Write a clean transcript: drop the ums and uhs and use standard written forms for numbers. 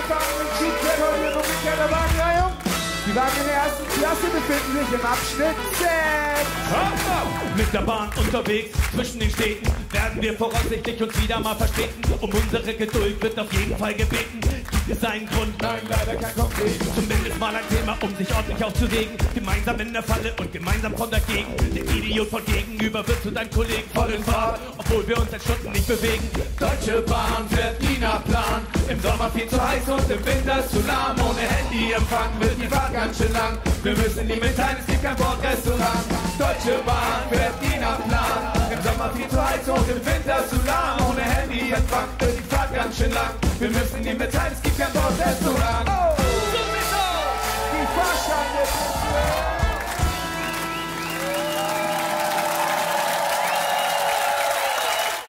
fahren mit Schiedfeld heute in umgekehrter Wagenreihung. Die Wagen in der ersten Klasse befinden sich im Abschnitt 6. Mit der Bahn unterwegs zwischen den Städten werden wir voraussichtlich uns wieder mal verspäten. Um unsere Geduld wird auf jeden Fall gebeten. Gibt es einen Grund? Nein, leider kein Konkret. Zumindest mal ein Thema, um sich ordentlich aufzuregen. Gemeinsam in der Falle und gemeinsam von dagegen. Der Idiot von gegenüber wird zu deinem Kollegen voll in Fahrt, obwohl wir uns seit Stunden nicht bewegen. Deutsche Bahn fährt nie nach Plan. Im Sommer viel zu heiß und im Winter zu lahm. Ohne Handyempfang wird die Fahrt ganz schön lang. Wir müssen die mitteilen, es gibt kein Bordrestaurant. Deutsche Bahn fährt nie nach Plan. Im Sommer viel zu heiß und im Winter zu lahm. Ohne Handyempfang wird die Fahrt ganz schön lang. Wir müssen die mitteilen, es gibt kein Bordrestaurant.